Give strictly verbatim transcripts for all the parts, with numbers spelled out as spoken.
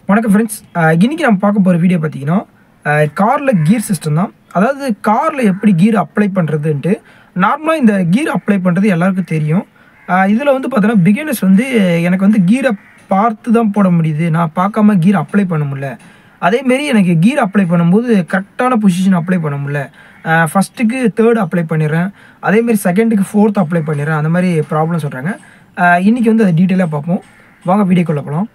வணக்கம் ஃப்ரெண்ட்ஸ். இன்றைக்கி நம்ம பார்க்க போகிற வீடியோ பார்த்தீங்கன்னா காரில் கீர் சிஸ்டம் தான். அதாவது காரில் எப்படி கீர் அப்ளை பண்ணுறதுன்ட்டு. நார்மலாக இந்த கீர் அப்ளை பண்ணுறது எல்லாருக்கும் தெரியும். இதில் வந்து பார்த்தோன்னா பிகினர்ஸ் வந்து எனக்கு வந்து கீரை பார்த்து தான் போட முடியுது, நான் பார்க்காம கீர் அப்ளை பண்ண முடியல, அதேமாரி எனக்கு கீர் அப்ளை பண்ணும்போது கரெக்டான பொசிஷன் அப்ளை பண்ண முடியல, ஃபஸ்ட்டுக்கு தேர்டு அப்ளை பண்ணிடுறேன், அதேமாரி செகண்டுக்கு ஃபோர்த் அப்ளை பண்ணிடுறேன், அந்த மாதிரி ப்ராப்ளம் சொல்கிறாங்க. இன்றைக்கி வந்து அதை டீட்டெயிலாக பார்ப்போம். வாங்க வீடியோக்குள்ளே போகலாம்.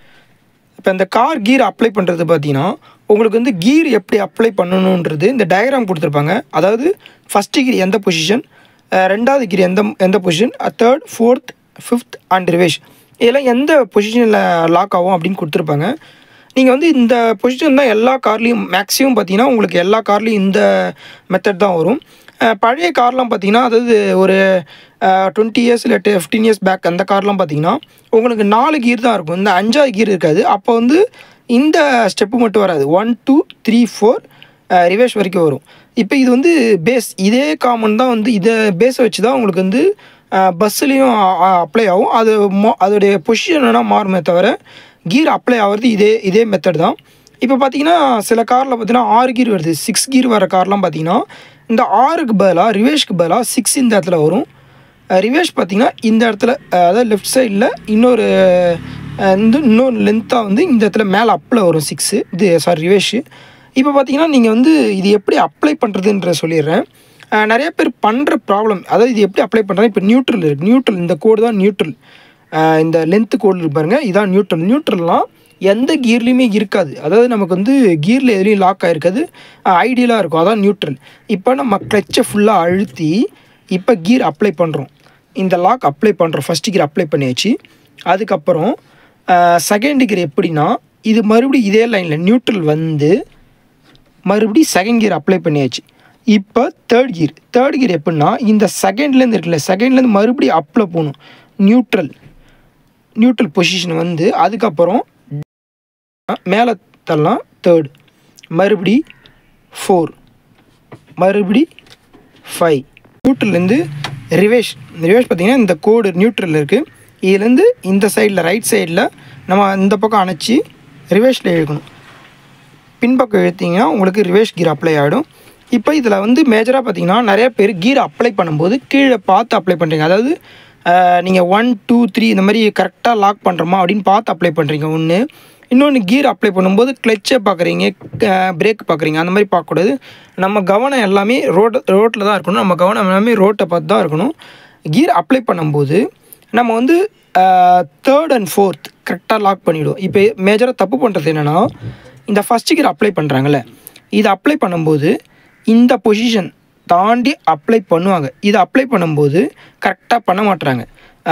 இப்போ இந்த கார் கீர் அப்ளை பண்ணுறது பார்த்தீங்கன்னா உங்களுக்கு வந்து கீர் எப்படி அப்ளை பண்ணணுன்றது இந்த டயக்ராம் கொடுத்துருப்பாங்க. அதாவது ஃபஸ்ட்டு கீர் எந்த பொசிஷன், ரெண்டாவது கீர் எந்த எந்த position, third fourth fifth and reverse, இதெல்லாம் எந்த பொசிஷனில் லாக் ஆகும் அப்படின்னு கொடுத்துருப்பாங்க. நீங்கள் வந்து இந்த பொசிஷன் தான் எல்லா கார்லேயும் மேக்ஸிமம் பார்த்தீங்கன்னா உங்களுக்கு எல்லா கார்லேயும் இந்த மெத்தட் தான் வரும். பழைய கார்லாம் பார்த்தீங்கன்னா அதாவது ஒரு டுவெண்ட்டி இயர்ஸ் இல்லை ஃபிஃப்டீன் இயர்ஸ் பேக் அந்த கார்லாம் பார்த்தீங்கன்னா உங்களுக்கு நாலு கீர் தான் இருக்கும், இந்த அஞ்சாவது கீர் இருக்காது. அப்போ வந்து இந்த ஸ்டெப்பு மட்டும் வராது, one two three four reverse வரைக்கும் வரும். இப்போ இது வந்து பேஸ், இதே காமன் தான் வந்து இதை பேஸை வச்சு தான் உங்களுக்கு வந்து பஸ்ஸுலேயும் அப்ளை ஆகும். அது மோ அதோடைய பொசிஷன் வேணால் மாறுமே தவிர கீர் அப்ளை ஆகிறது இதே இதே மெத்தட் தான். இப்போ பார்த்தீங்கன்னா சில காரில் பார்த்தீங்கன்னா ஆறு கீர் வருது, சிக்ஸ் கீர் வர கார்லாம் பார்த்தீங்கன்னா இந்த ஆறுக்கு பதிலாக ரிவேஷ்க்கு பதிலாக சிக்ஸ் இந்த இடத்துல வரும். ரிவேஷ் பார்த்திங்கன்னா இந்த இடத்துல, அதாவது லெஃப்ட் சைடில் இன்னொரு வந்து இன்னொரு லென்த்தாக வந்து இந்த இடத்துல மேலே அப்பில் வரும் சிக்ஸு, இது சாரி ரிவேஷு. இப்போ பார்த்தீங்கன்னா நீங்கள் வந்து இது எப்படி அப்ளை பண்ணுறதுன்ற சொல்லிடுறேன். நிறைய பேர் பண்ணுற ப்ராப்ளம், அதாவது இது எப்படி அப்ளை பண்ணுறது. இப்போ நியூட்ரல் இருக்குது, நியூட்ரல் இந்த கோடு தான் நியூட்ரல், இந்த லென்த்து கோடு இருக்கு பாருங்கள், இதான் நியூட்ரல். நியூட்ரல்லாம் எந்த கீர்லேயுமே இருக்காது, அதாவது நமக்கு வந்து கீரில் எதுலேயும் லாக் ஆகிருக்காது, ஐடியலாக இருக்கும், அதான் நியூட்ரல். இப்போ நம்ம கிளச்சை ஃபுல்லாக அழுத்தி இப்போ கீர் அப்ளை பண்ணுறோம், இந்த லாக் அப்ளை பண்ணுறோம். ஃபஸ்ட் கீர் அப்ளை பண்ணியாச்சு. அதுக்கப்புறம் செகண்ட் கீர் எப்படின்னா இது மறுபடியும் இதே லைனில் நியூட்ரல் வந்து மறுபடியும் செகண்ட் கீர் அப்ளை பண்ணியாச்சு. இப்போ தேர்ட் கீர், தேர்ட் கீர் எப்படின்னா இந்த செகண்ட்லேருந்து இருக்குல்ல, செகண்ட்லேருந்து மறுபடியும் அப்பில் போகணும், நியூட்ரல் நியூட்ரல் பொசிஷன் வந்து அதுக்கப்புறம் மேலே தள்ளலாம், தேர்டு மறுபடி ஃபோர் மறுபடி ஃபைவ், நியூட்ரல்லேருந்து ரிவேஷ். ரிவேஷ் பார்த்திங்கன்னா இந்த கோடு நியூட்ரல் இருக்குது, இதுலேருந்து இந்த சைடில் ரைட் சைடில் நம்ம இந்த பக்கம் அணைச்சி ரிவேஷில் இழுக்கணும். பின்பக்கம் இழுத்திங்கன்னா உங்களுக்கு ரிவேஷ் கீர் அப்ளை ஆகிடும். இப்போ இதில் வந்து மேஜராக பார்த்திங்கன்னா நிறைய பேர் கீர் அப்ளை பண்ணும்போது கீழே பார்த்து அப்ளை பண்ணுறீங்க. அதாவது நீங்கள் ஒன் டூ த்ரீ இந்த மாதிரி கரெக்டாக லாக் பண்ணுறோமா அப்படின்னு பார்த்து அப்ளை பண்ணுறீங்க ஒன்று. இன்னொன்று கீர் அப்ளை பண்ணும்போது கிளச்சை பார்க்குறீங்க, பிரேக் பார்க்குறீங்க, அந்த மாதிரி பார்க்கக்கூடாது. நம்ம கவனம் எல்லாமே ரோட் ரோட்டில் தான் இருக்கணும், நம்ம கவனம் எல்லாமே ரோட்டை பார்த்து தான் இருக்கணும். கீர் அப்ளை பண்ணும்போது நம்ம வந்து தேர்ட் அண்ட் ஃபோர்த் கரெக்டாக லாக் பண்ணிவிடுவோம். இப்போ மேஜராக தப்பு பண்ணுறது என்னென்னா, இந்த ஃபஸ்ட்டு கீர் அப்ளை பண்ணுறாங்கல்ல, இது அப்ளை பண்ணும்போது இந்த பொசிஷன் தாண்டி அப்ளை பண்ணுவாங்க. இது அப்ளை பண்ணும்போது கரெக்டாக பண்ண மாட்டுறாங்க,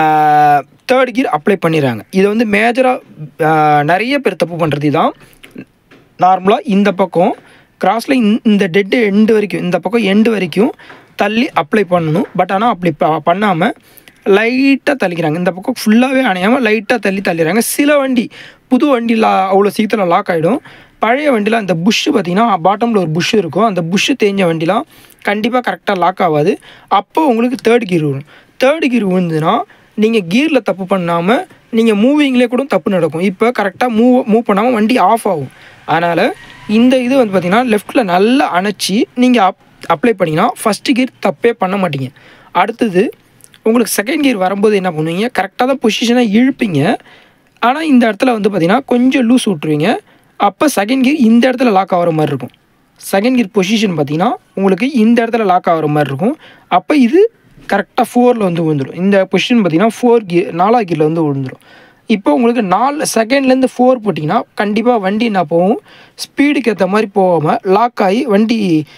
தேர்ட் கீர் அப்ளை பண்ணிடுறாங்க. இதை வந்து மேஜராக நிறைய பேர் தப்பு பண்ணுறது தான். நார்மலாக இந்த பக்கம் கிராஸில் இந்த டெட்டு எண்டு வரைக்கும், இந்த பக்கம் எண்டு வரைக்கும் தள்ளி அப்ளை பண்ணணும். பட் ஆனால் அப்படி பண்ணாமல் லைட்டாக தள்ளிக்கிறாங்க, இந்த பக்கம் ஃபுல்லாகவே அணையாமல் லைட்டாக தள்ளி தள்ளிடுறாங்க. சில வண்டி புது வண்டியில் அவ்வளோ சீக்கிரத்தில் லாக் ஆகிடும். பழைய வண்டியில் அந்த புஷ்ஷு பார்த்திங்கன்னா பாட்டமில் ஒரு புஷ்ஷு இருக்கும், அந்த புஷ்ஷு தேஞ்ச வண்டிலாம் கண்டிப்பாக கரெக்டாக லாக் ஆகாது. அப்போ உங்களுக்கு தேர்ட் கீர் வரும். தேர்ட் கீர் விழுந்துன்னா நீங்கள் கீரில் தப்பு பண்ணாமல் நீங்கள் மூவிங்லேயே கூட தப்பு நடக்கும். இப்போ கரெக்டாக மூவ் மூவ் பண்ணாமல் வண்டி ஆஃப் ஆகும். அதனால் இந்த இது வந்து பார்த்திங்கன்னா லெஃப்ட்டில் நல்லா அணைச்சி நீங்கள் அப் அப்ளை பண்ணிங்கன்னா ஃபஸ்ட்டு கீர் தப்பே பண்ண மாட்டீங்க. அடுத்தது உங்களுக்கு செகண்ட் கீர் வரும்போது என்ன பண்ணுவீங்க, கரெக்டாக தான் பொசிஷனாக இழுப்பீங்க, ஆனால் இந்த இடத்துல வந்து பார்த்திங்கன்னா கொஞ்சம் லூஸ் விட்ருவீங்க. அப்போ செகண்ட் கீர் இந்த இடத்துல லாக் ஆகிற மாதிரி இருக்கும். செகண்ட் கீர் பொசிஷன் பார்த்திங்கன்னா உங்களுக்கு இந்த இடத்துல லாக் ஆகிற மாதிரி இருக்கும். அப்போ இது கரெக்டாக ஃபோரில் வந்து விழுந்துடும். இந்த பொசிஷன் பார்த்திங்கன்னா ஃபோர் கீர் நாலாவது கீரில் வந்து விழுந்துடும். இப்போ உங்களுக்கு நாலு செகண்ட்லேருந்து ஃபோர் போட்டிங்கன்னா கண்டிப்பாக வண்டி என்ன போகும், ஸ்பீடுக்கு ஏற்ற மாதிரி போகாமல் லாக் ஆகி வண்டி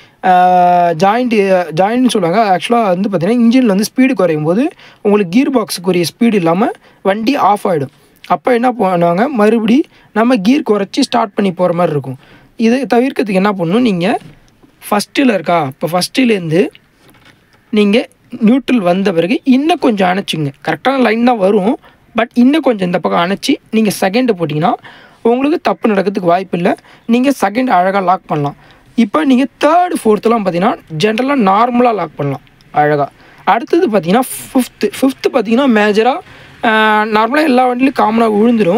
ஜாயிண்ட்டு ஜாயிண்ட்னு சொல்லுவாங்க. ஆக்சுவலாக வந்து பார்த்திங்கன்னா இன்ஜினில் வந்து ஸ்பீடு குறையும் போது உங்களுக்கு கீர் பாக்ஸுக்குரிய ஸ்பீடு இல்லாமல் வண்டி ஆஃப் ஆகிடும். அப்போ என்ன பண்ணுவாங்க, மறுபடி நம்ம கீர் குறைச்சி ஸ்டார்ட் பண்ணி போகிற மாதிரி இருக்கும். இது தவிர்க்கிறதுக்கு என்ன பண்ணணும், நீங்கள் ஃபஸ்ட்டில் இருக்கா, இப்போ ஃபஸ்ட்டிலேருந்து நீங்கள் நியூட்ரல் வந்த பிறகு இன்னும் கொஞ்சம் அணைச்சிங்க, கரெக்டான லைன் தான் வரும், பட் இன்னும் கொஞ்சம் இந்த பக்கம் அணைச்சி நீங்கள் செகண்டு போட்டிங்கன்னா உங்களுக்கு தப்பு நடக்கிறதுக்கு வாய்ப்பு இல்லை, நீங்கள் செகண்ட் அழகாக லாக் பண்ணலாம். இப்போ நீங்கள் தேர்டு ஃபோர்த்துலாம் பார்த்தீங்கன்னா ஜென்ரலாக நார்மலாக லாக் பண்ணலாம் அழகாக. அடுத்தது பார்த்தீங்கன்னா ஃபிஃப்த்து ஃபிஃப்த்து பார்த்தீங்கன்னா மேஜராக நார்மலாக எல்லா வண்டிலையும் காமனாக விழுந்துடும்.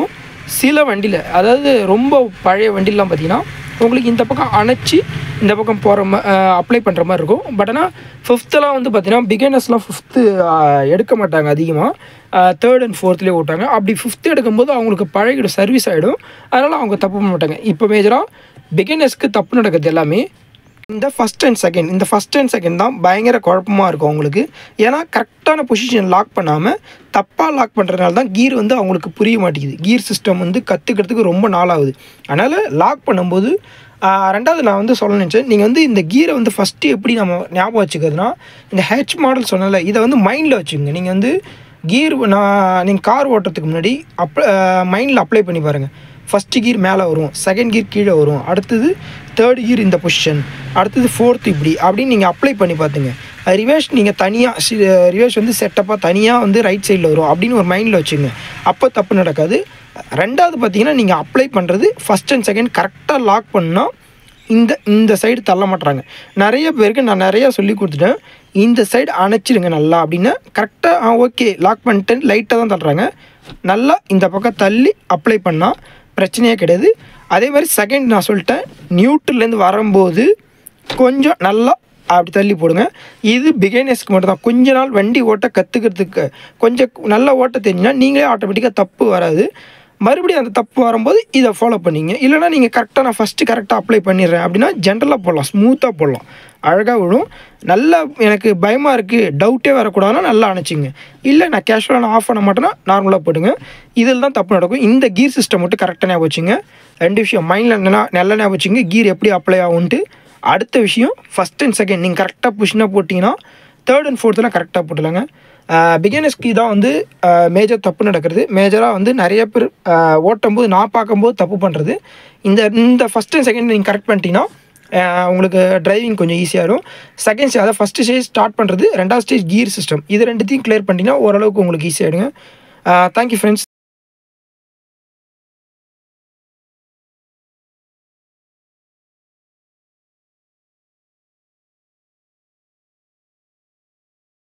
சில வண்டியில், அதாவது ரொம்ப பழைய வண்டிலாம் பார்த்திங்கன்னா உங்களுக்கு இந்த பக்கம் அணைச்சி இந்த பக்கம் போகிற மா அப்ளை பண்ணுற மாதிரி இருக்கும். பட் ஆனால் ஃபிஃப்த்தெலாம் வந்து பார்த்திங்கன்னா பிகினர்ஸ்லாம் ஃபிஃப்த்து எடுக்க மாட்டாங்க அதிகமாக, தேர்ட் அண்ட் ஃபோர்த்லேயே ஓட்டாங்க. அப்படி ஃபிஃப்த்து எடுக்கும்போது அவங்களுக்கு பழகிடும், சர்வீஸ் ஆகிடும். அதனால் அவங்க தப்பு பண்ண மாட்டாங்க. இப்போ மேஜராக பிகினர்ஸ்க்கு தப்பு நடக்கிறது எல்லாமே இந்த ஃபஸ்ட் அண்ட் செகண்ட் இந்த ஃபஸ்ட் அண்ட் செகண்ட் தான் பயங்கர குழப்பமாக இருக்கும் அவங்களுக்கு. ஏன்னா கரெக்டான பொசிஷன் லாக் பண்ணாமல் தப்பாக லாக் பண்ணுறதுனால தான் கீர் வந்து அவங்களுக்கு புரிய மாட்டேங்குது. கீர் சிஸ்டம் வந்து கற்றுக்கிறதுக்கு ரொம்ப நாள் ஆகுது. அதனால் லாக் பண்ணும்போது ரெண்டாவது நான் வந்து சொல்ல நினச்சேன், நீங்கள் வந்து இந்த கீரை வந்து ஃபஸ்ட்டு எப்படி நம்ம ஞாபகம் வச்சுக்கிறதுனா, இந்த ஹெச் மாடல் சொன்னல இதை வந்து மைண்டில் வச்சுக்கோங்க. நீங்கள் வந்து கீர் நான் நீங்கள் கார் ஓட்டுறதுக்கு முன்னாடி அப் மைண்டில் அப்ளை பண்ணி பாருங்கள். ஃபஸ்ட்டு கீர் மேலே வரும், செகண்ட் கீர் கீழே வரும், அடுத்தது தேர்ட் கீர் இந்த பொசிஷன், அடுத்தது ஃபோர்த்து இப்படி அப்படின்னு நீங்கள் அப்ளை பண்ணி பார்த்துங்க. ரிவர்ஸ் நீங்கள் தனியாக ரிவர்ஸ் வந்து செட்டப்பாக தனியாக வந்து ரைட் சைடில் வரும் அப்படின்னு ஒரு மைண்டில் வச்சுங்க. அப்போ தப்பு நடக்காது. ரெண்டாவது பார்த்தீங்கன்னா நீங்கள் அப்ளை பண்ணுறது ஃபஸ்ட் அண்ட் செகண்ட் கரெக்டாக லாக் பண்ணால் இந்த இந்த சைடு தள்ள மாட்டுறாங்க. நிறைய பேருக்கு நான் நிறையா சொல்லி கொடுத்துட்டேன், இந்த சைடு அணைச்சிடுங்க நல்லா அப்படின்னா கரெக்டாக ஆ ஓகே லாக் பண்ணிட்டு லைட்டாக தான் தள்ளுறாங்க. நல்லா இந்த பக்கம் தள்ளி அப்ளை பண்ணால் பிரச்சனையே கிடையாது. அதே மாதிரி செகண்ட் நான் சொல்லிட்டேன், நியூட்ரல்லேருந்து வரும்போது கொஞ்சம் நல்லா அப்படி தள்ளி போடுங்க. இது பிகினர்ஸ்க்கு மட்டும் தான். கொஞ்ச நாள் வண்டி ஓட்ட கற்றுக்கிறதுக்கு கொஞ்சம் நல்லா ஓட்ட தெரிஞ்சுன்னா நீங்களே ஆட்டோமேட்டிக்காக தப்பு வராது. மறுபடியும் அந்த தப்பு வரும்போது இதை ஃபாலோ பண்ணிங்க. இல்லைனா நீங்கள் கரெக்டாக நான் ஃபஸ்ட்டு கரெக்டாக அப்ளை பண்ணிடுறேன் அப்படின்னா ஜென்ரலாக போடலாம், ஸ்மூத்தாக போடலாம், அழகாக விடும். நல்லா எனக்கு பயமாக இருக்குது டவுட்டே வரக்கூடாதுன்னா நல்லா அணைச்சிங்க. இல்லை நான் கேஷுவலாக நான் ஆஃப் பண்ண மாட்டேன்னா நார்மலாக போடுங்க. இதில் தான் தப்பு நடக்கும். இந்த கீர் சிஸ்டம் மட்டும் கரெக்டாக ஞாபகம் வச்சுங்க. ரெண்டு விஷயம் மைண்டில் நல்லா நல்லா ஞாபகம் வச்சுங்க, கீர் எப்படி அப்ளை ஆகும்ன்ட்டு. அடுத்த விஷயம் ஃபஸ்ட் அண்ட் செகண்ட் நீங்கள் கரெக்டாக புஷ்னாக போட்டிங்கன்னா தேர்ட் அண்ட் ஃபோர்த்துலாம் கரெக்டாக போட்டுலாங்க. பிகினர்ஸ்க்கு தான் வந்து மேஜர் தப்பு நடக்கிறது. மேஜராக வந்து நிறைய பேர் ஓட்டும்போது நான் பார்க்கும்போது தப்பு பண்ணுறது இந்த இந்த ஃபஸ்ட் அண்ட் செகண்ட் நீங்கள் கரெக்ட் பண்ணிட்டீங்கன்னா உங்களுக்கு டிரைவிங் கொஞ்சம் ஈஸியாக இருக்கும். செகண்ட் ஸ்டேஜ் அதாவது ஃபஸ்ட்டு ஸ்டேஜ் ஸ்டார்ட் பண்ணுறது, ரெண்டாவது ஸ்டேஜ் கீர் சிஸ்டம், இது ரெண்டுத்தையும் கிளியர் பண்ணிட்டீங்கன்னா ஓரளவுக்கு உங்களுக்கு ஈஸியாகிடுங்க. Thank you friends.